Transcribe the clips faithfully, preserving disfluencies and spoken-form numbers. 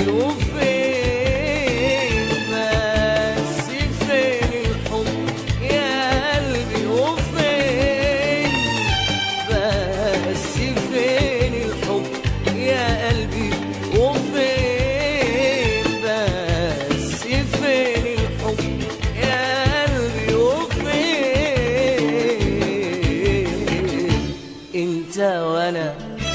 وفين بس فين الحب يا قلبي وفين بس فين الحب يا قلبي وفين بس فين الحب يا قلبي وفين انت وانا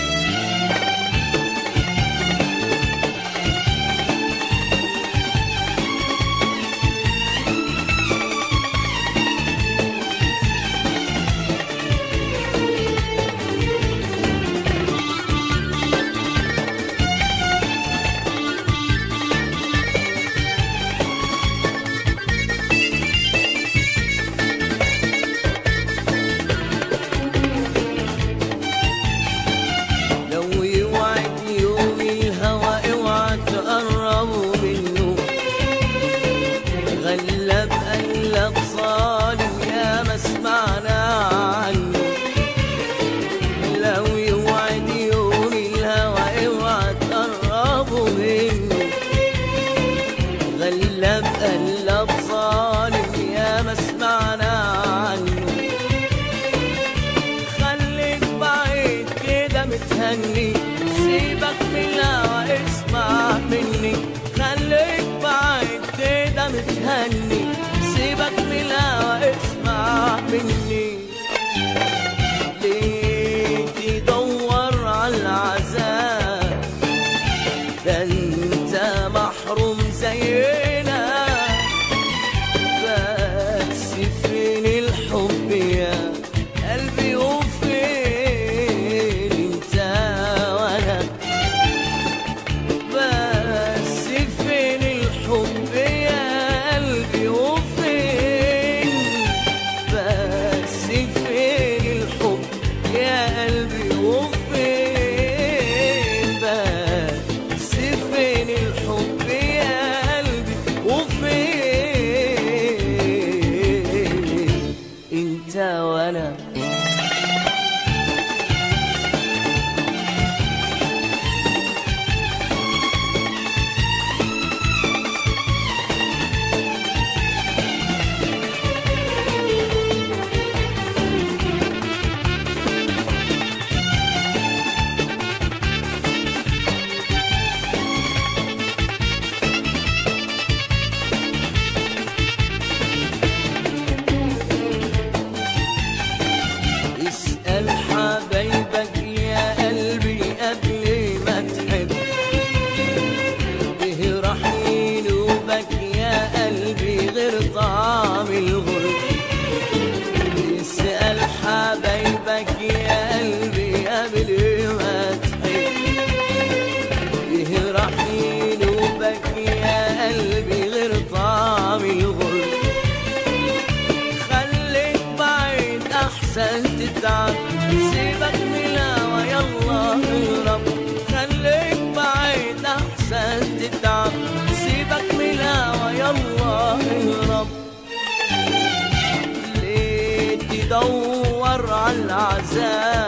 غلب قلب ظالم يا ما سمعنا عنه لو يوعد يوم الهوى اوعى تقربوا منه غلب قلب ظالم يا ما سمعنا عنه خليك بعيد كده متهني سيبك من الهوى اسمع مني خليك بعيد كده متهني سيبك من الهوى اسمع مني ليه تدور على العذاب ده انت محروم زينا بس فين الحب يا قلبي وفين انت وانا بس فين الحب يا قلبي وفين بس فين الحب يا قلبي وفين بس فين الحب يا قلبي وفين انت وانا اسأل حبايبك يا قلبي قبل ما تحب ايه راح ينوبك يا قلبي غير طعم الغرب اسأل حبايبك يا قلبي قبل ما تحب ايه راح ينوبك يا قلبي غير طعم الغرب خليك بعيد احسن تتعب سيبك من الهوى يلا اهرب خليك بعيد احسن تتعب سيبك من الهوى يلا اهرب ليه تدور على العذاب